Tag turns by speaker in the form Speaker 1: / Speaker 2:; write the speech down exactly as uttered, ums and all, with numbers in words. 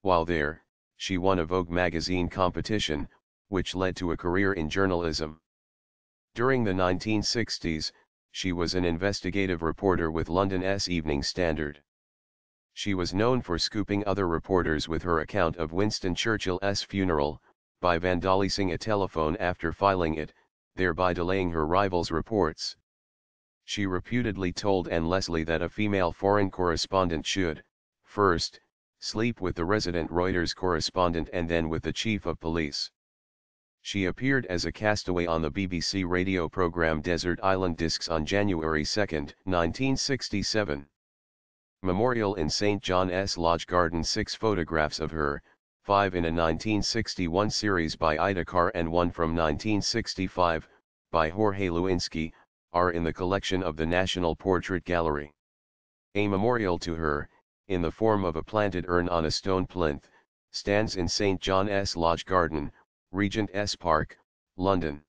Speaker 1: While there, she won a Vogue magazine competition, which led to a career in journalism. During the nineteen sixties, she was an investigative reporter with London's Evening Standard. She was known for scooping other reporters with her account of Winston Churchill's funeral, by vandalizing a telephone after filing it, thereby delaying her rivals' reports. She reputedly told Anne Leslie that a female foreign correspondent should, first, sleep with the resident Reuters correspondent and then with the chief of police. She appeared as a castaway on the B B C radio program Desert Island Discs on January second, nineteen sixty-seven. Memorial in Saint John's Lodge Garden. Six photographs of her, five in a nineteen sixty-one series by Ida Carr and one from nineteen sixty-five, by Jorge Lewinsky, are in the collection of the National Portrait Gallery. A memorial to her, in the form of a planted urn on a stone plinth, stands in Saint John's Lodge Garden, Regent's Park, London.